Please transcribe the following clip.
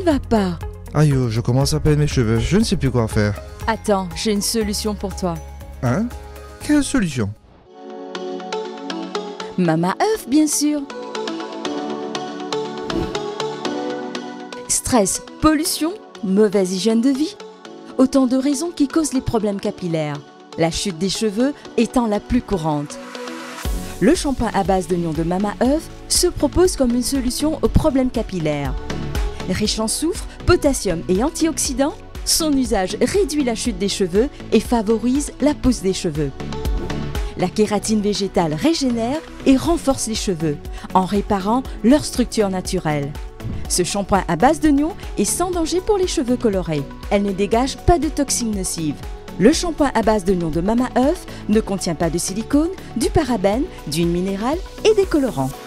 va pas? Aïe, je commence à perdre mes cheveux, je ne sais plus quoi faire. Attends, j'ai une solution pour toi. Hein? Quelle solution? Mama œuf, bien sûr. Stress, pollution, mauvaise hygiène de vie. Autant de raisons qui causent les problèmes capillaires. La chute des cheveux étant la plus courante. Le shampoing à base d'oignon de Mama œuf se propose comme une solution aux problèmes capillaires. Riche en soufre, potassium et antioxydants, son usage réduit la chute des cheveux et favorise la pousse des cheveux. La kératine végétale régénère et renforce les cheveux en réparant leur structure naturelle. Ce shampoing à base d'oignon est sans danger pour les cheveux colorés. Elle ne dégage pas de toxines nocives. Le shampoing à base d'oignon de Mama œuf ne contient pas de silicone, du parabène, d'huile minérale et des colorants.